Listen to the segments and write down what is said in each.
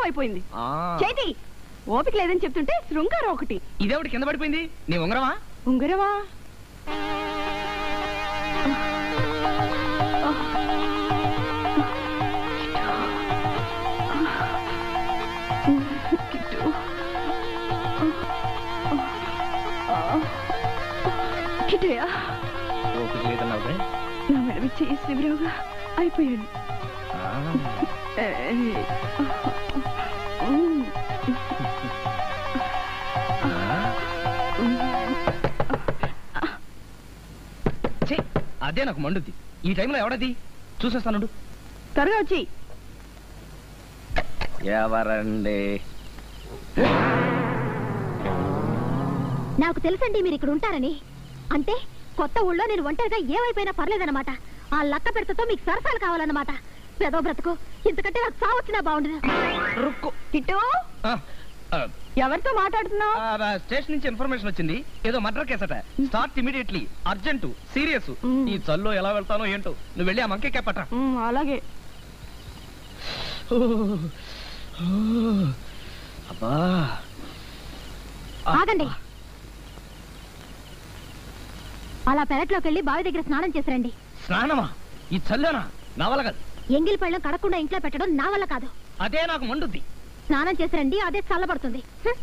అయిపోయింది. చేతి ఓపిక లేదని చెప్తుంటే శృంగారం ఒకటి. ఇదేవిడ కింద పడిపోయింది. నీ ఉంగరమా? ఉంగరమా? కిటయా నా మెడ చేసి వివరంగా అయిపోయాడు. అదే నాకు మండుద్ది. ఈ టైంలో ఎవడది? చూసేస్తాను. త్వరగా వచ్చి. ఎవరండి? నాకు తెలుసండి మీరు ఇక్కడ ఉంటారని. అంటే కొత్త ఊళ్ళో నేను ఒంటరిగా ఏమైపోయినా పర్లేదన్నమాట. ఆ లక్క పెడతతో మీకు సరసాలు కావాలన్నమాట. పెదో బ్రతుకు, ఇంతకంటే నాకు సావచ్చినా బాగుండదు. కిట్టు, ఎవరితో మాట్లాడుతున్నావు? స్టేషన్ నుంచి ఇన్ఫర్మేషన్ వచ్చింది. ఏదో మర్డర్ కేసట. Start immediately, urgent, serious. ఈ చల్లో ఎలా వెళ్తానో ఏంటో. నువ్వు వెళ్ళి ఆ మంకే కేపట. అలాగే. అబ్బా, ఆగండి. అలా పెరట్లోకి వెళ్ళి బావి దగ్గర స్నానం చేసిరండి. స్నానమా? ఈ చల్లోనా? నా వల్ల కాదు. ఎంగిలి పళ్ళం కడకుండా ఇంట్లో పెట్టడం నా వల్ల కాదు. అదే నాకు మండుద్ది. స్నానం చేసిరండి, అదే చల్లబడుతుంది.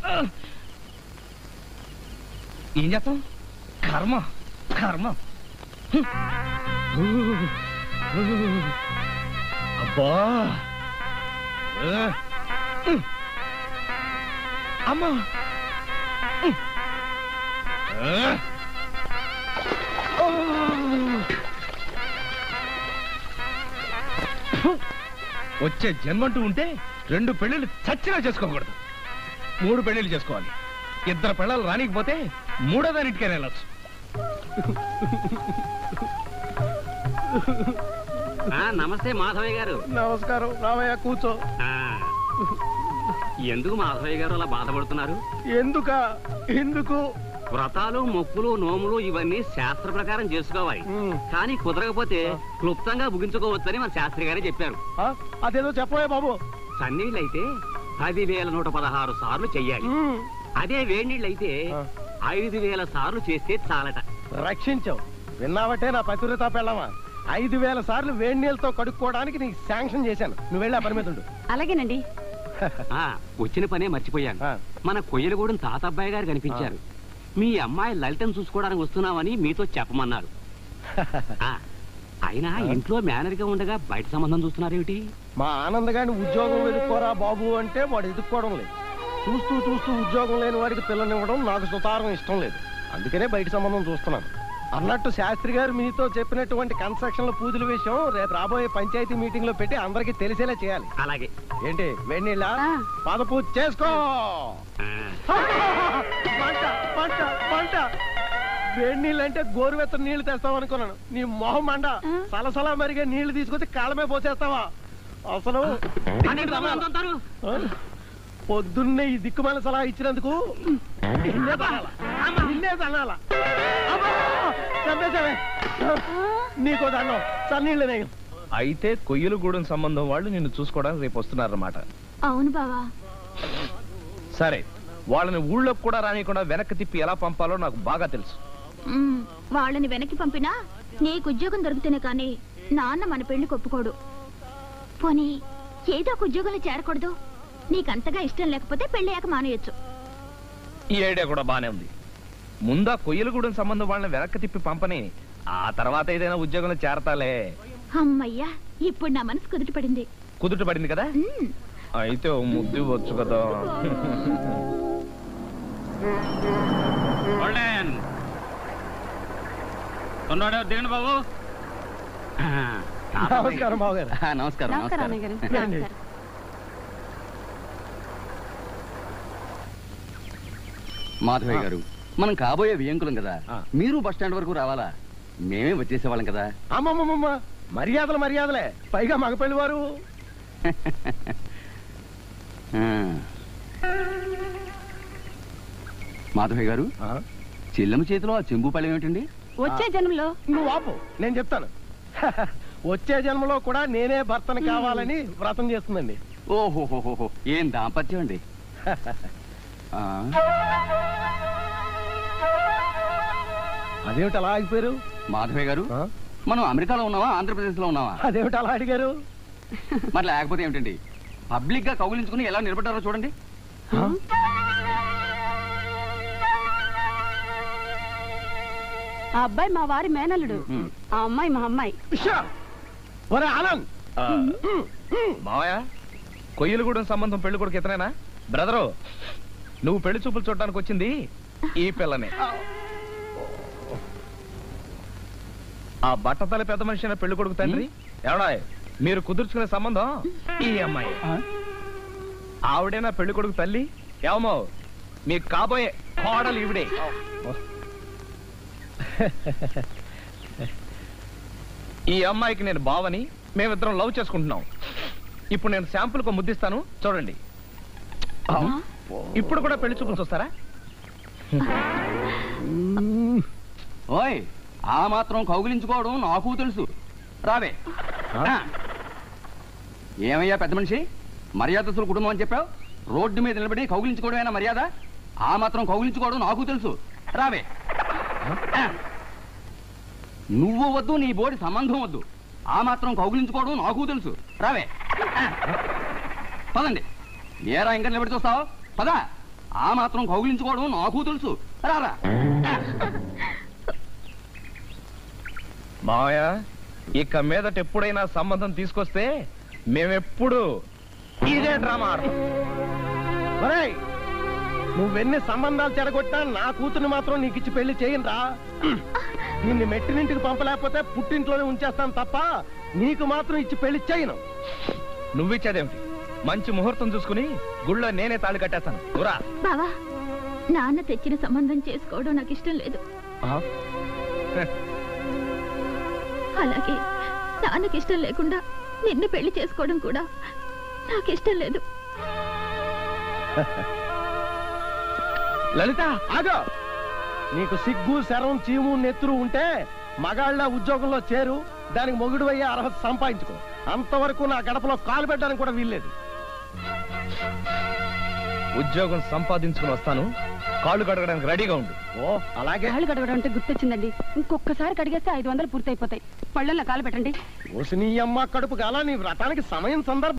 ఏం చేస్తాం? కర్మ కర్మ. అబ్బా, అమ్మా, వచ్చే జన్మంటూ ఉంటే 2 పెళ్లిళ్ళు చచ్చినా చేసుకోకూడదు. 3 పెళ్లిళ్ళు చేసుకోవాలి. 2 పెళ్ళాలు రానికపోతే 3వ దానిటికైనా వెళ్ళొచ్చు. నమస్తే మాధవయ్య గారు. నమస్కారం. రావయ్య, కూర్చో. ఎందుకు మాధవయ్య గారు అలా బాధపడుతున్నారు? ఎందుకు? వ్రతాలు, మొక్కులు, నోములు ఇవన్నీ శాస్త్ర ప్రకారం చేసుకోవాలి. కానీ కుదరకపోతే క్లుప్తంగా ముగించుకోవచ్చని మన శాస్త్రి గారే చెప్పారు. అదేదో చెప్పవే బాబు. సన్నీళ్ళైతే 10,116 సార్లు చెయ్యాలి. అదే వేడినీళ్ళైతే 5,000 సార్లు చేస్తే చాలట. రక్షించావు. విన్నావటే నా పతివ్రత పెళ్ళమా? 5,000 సార్లు వేడి నీళ్ళతో కడుక్కోవడానికి నీకు శాంక్షన్ చేశాను. నువ్వు వెళ్ళి ఆ పని మీద ఉండు. అలాగేనండి. వచ్చిన పనే మర్చిపోయాను. మన కొయ్యలగూడెం తాతబ్బాయి గారు కనిపించారు. మీ అమ్మాయి లలితను చూసుకోవడానికి వస్తున్నామని మీతో చెప్పమన్నారు. అయినా ఇంట్లో మేనర్ గా ఉండగా బయట సంబంధం చూస్తున్నారేమిటి? మా ఆనందగాని ఉద్యోగం వెతుక్కోరా బాబు అంటే వాడు ఎదుక్కోవడం లేదు. చూస్తూ చూస్తూ ఉద్యోగం లేని వాడికి పిల్లనివ్వడం నాకు సుతారం ఇష్టం లేదు. అందుకనే బయట సంబంధం చూస్తున్నాను. అన్నట్టు శాస్త్రి గారు మీతో చెప్పినటువంటి కన్స్ట్రక్షన్ల పూజల విషయం రేపు రాబోయే పంచాయతీ మీటింగ్ లో పెట్టి అందరికి తెలిసేలా చేయాలి. అలాగే. ఏంటి వేణీళ్ళ పాద పూజ చేసుకో. వేడి నీళ్ళు అంటే గోరువెత్త నీళ్లు తెస్తావు అనుకున్నాను. నీ మొహం మండ. సలసలా మరిగే నీళ్లు తీసుకొచ్చి కాళ్ళమే పోసేస్తావా? అసలు పొద్దున్నే ఈ దిక్కుమాల సలహా ఇచ్చినందుకు నీకో దండం. సన్నీళ్ళు నేయం. అయితే కొయ్యలగూడెం సంబంధం వాళ్ళు నిన్ను చూసుకోవడానికి రేపు వస్తున్నారన్నమాట. అవును బావా. సరే, వాళ్ళని ఊళ్ళోకి కూడా రానియకుండా వెనక్కి తిప్పి ఎలా పంపాలో నాకు బాగా తెలుసు. వాళ్ళని వెనక్కి పంపినా నీకు ఉద్యోగం దొరికితేనే కానీ నాన్న మన పెళ్లికి ఒప్పుకోడు. పోనీ ఏదో ఒక ఉద్యోగంలో చేరకూడదు? నీకంతగా ఇష్టం లేకపోతే పెళ్ళయ్యాక మానేయచ్చు. ఈ ఐడియా కూడా బానే ఉంది. ముందా కొయ్యలగూడెం సంబంధం వాళ్ళని వెనక్కి తిప్పి పంపని, ఆ తర్వాత ఏదైనా ఉద్యోగంలో చేరతాలే. అమ్మయ్యా, ఇప్పుడు నా మనసు కుదుటపడింది. కుదుటపడింది కదా? అయితే ఓ ముద్దు ఇవ్వచ్చు కదా. దిగండి బాబు. నమస్కారం బాబు గారు. నమస్కారం. మాధవయ్య గారు, మనం కాబోయే వియంకులం కదా, మీరు బస్ స్టాండ్ వరకు రావాలా? మేమే వచ్చేసేవాళ్ళం కదా. అమ్మమ్మమ్మ, మర్యాదలే. పైగా మగపెళ్లి వారు. మాధవయ్య గారు, చెల్లెమ్మ చేతిలో ఆ చెంబు పళ్ళం ఏమిటండి? వచ్చే జన్మలో. నువ్వు ఆపు, నేను చెప్తాను. వచ్చే జన్మలో కూడా నేనే భర్తను కావాలని వ్రతం చేస్తుందండి. ఓహోహోహో, ఏం దాంపత్యం అండి. ఆ, అదేమిటి అలా ఆగిపోయారు? మాధవయ్య గారు, ఆ? మనం అమెరికాలో ఉన్నావా ఆంధ్రప్రదేశ్ లో ఉన్నావా? అదేమిటి అలా అడిగారు? మరి లేకపోతే ఏమిటండి, పబ్లిక్ గా కౌగిలించుకుని ఎలా నిలబడ్డారో చూడండి. ఆ? ఆ అబ్బాయి మా వారి మేనల్లుడు, ఆ అమ్మాయి మా అమ్మాయి. ఉషా! ఒరే ఆనంద్, మావయ్య, కొయ్యలగూడెం సంబంధం పెళ్లి కొడుకు ఇతనేనా? బ్రదరు, నువ్వు పెళ్లి చూపులు చూడటానికి వచ్చింది ఈ పిల్లనే. ఆ బట్టతల పెద్ద మనిషి అయిన పెళ్లి కొడుకు తండ్రి ఎవడా? మీరు కుదుర్చుకునే సంబంధం ఈ అమ్మాయి. ఆవిడేనా పెళ్లి కొడుకు తల్లి? ఏమో మీకు కాబోయే కోడలు ఈవిడే. ఈ అమ్మాయికి నేను బావని, మేమిద్దరం లవ్ చేసుకుంటున్నాం. ఇప్పుడు నేను శాంపుల్ కు ముద్దిస్తాను, చూడండి. ఇప్పుడు కూడా పెళ్లి చూపులు చూస్తారా? ఓయ్, ఆ మాత్రం కౌగిలించుకోవడం నాకు తెలుసు. రావే. ఆ. ఏమయ్యా పెద్ద మనిషి, మర్యాదస్తుల కుటుంబం అని చెప్పావు, రోడ్డు మీద నిలబడి కౌగిలించుకోవడమేనా మర్యాద? ఆ మాత్రం కౌగిలించుకోవడం నాకు తెలుసు. రావే. ఆ. నువ్వు వద్దు, నీ బోడి సంబంధం వద్దు, ఆ మాత్రం కౌగిలించుకోవడం నాకు తెలుసు. రావే. ఆ. పదండి. ఏరా ఇంకా నిలబడి చూస్తావు? పదా. ఆ మాత్రం కౌగిలించుకోవడం నాకు తెలుసు. రారా. మావయ్య, ఇక మీదట ఎప్పుడైనా సంబంధం తీసుకొస్తే మేమెప్పుడు ఇదే డ్రామా ఆడతాం. ఒరేయ్, నువ్వెన్ని సంబంధాలు చెడగొట్టా నా కూతుర్ని మాత్రం నీకు ఇచ్చి పెళ్లి చేయనురా. నిన్ను మెట్టినింటికి పంపలేకపోతే పుట్టింట్లోనే ఉంచేస్తాను తప్ప నీకు మాత్రం ఇచ్చి పెళ్లి చేయను. నువ్విచ్చేదేమిటి? మంచి ముహూర్తం చూసుకుని గుళ్ళో నేనే తాళి కట్టేస్తాను. ఊరా. బావా, నాన్న తెచ్చిన సంబంధం చేసుకోవడం నాకు ఇష్టం లేదు. అలాగే నాన్నకి ఇష్టం లేకుండా నిన్ను పెళ్లి చేసుకోవడం కూడా నాకు ఇష్టం లేదు. లలిత, ఆగో. నీకు సిగ్గు, శరం, చీము, నెత్తురు ఉంటే మగాళ్ళ ఉద్యోగంలో చేరు, దానికి మొగుడు అయ్యే అర్హత సంపాదించుకో. అంతవరకు నా గడపలో కాలు పెట్టడానికి కూడా వీల్లేదు. ఉద్యోగం సంపాదించుకుని వస్తాను, కాళ్ళు కడగడానికి రెడీగా ఉండు. ఓ అలాగే. కాళ్ళు కడగడం అంటే గుర్తొచ్చిందండి, ఇంకొకసారి కడిగేస్తే 500 పూర్తయిపోతాయి. పళ్ళల్లో కాలు పెట్టండి. ఓసి నీ అమ్మ కడుపు గాల, నీ వ్రతానికి సమయం సందర్భం